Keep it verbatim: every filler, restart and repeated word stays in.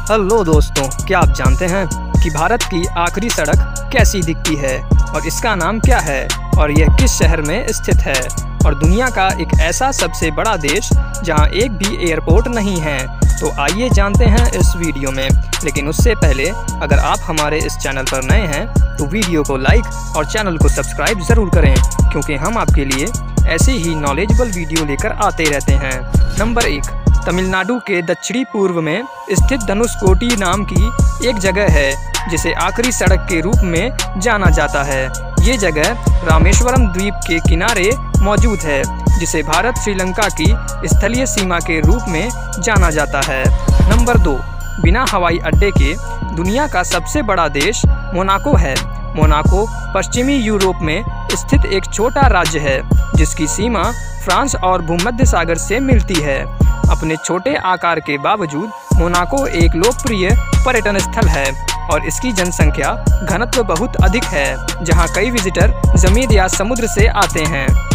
Hello दोस्तों, क्या आप जानते हैं कि भारत की आखिरी सड़क कैसी दिखती है और इसका नाम क्या है और यह किस शहर में स्थित है। और दुनिया का एक ऐसा सबसे बड़ा देश जहां एक भी एयरपोर्ट नहीं है। तो आइए जानते हैं इस वीडियो में। लेकिन उससे पहले अगर आप हमारे इस चैनल पर नए हैं तो वीडियो को लाइक और चैनल को सब्सक्राइब ज़रूर करें, क्योंकि हम आपके लिए ऐसे ही नॉलेजेबल वीडियो लेकर आते रहते हैं। नंबर एक, तमिलनाडु के दक्षिणी पूर्व में स्थित धनुषकोटी नाम की एक जगह है जिसे आखिरी सड़क के रूप में जाना जाता है। ये जगह रामेश्वरम द्वीप के किनारे मौजूद है, जिसे भारत श्रीलंका की स्थलीय सीमा के रूप में जाना जाता है। नंबर दो, बिना हवाई अड्डे के दुनिया का सबसे बड़ा देश मोनाको है। मोनाको पश्चिमी यूरोप में स्थित एक छोटा राज्य है जिसकी सीमा फ्रांस और भूमध्य सागर से मिलती है। अपने छोटे आकार के बावजूद मोनाको एक लोकप्रिय पर्यटन स्थल है और इसकी जनसंख्या घनत्व बहुत अधिक है, जहां कई विजिटर जमीन या समुद्र से आते हैं।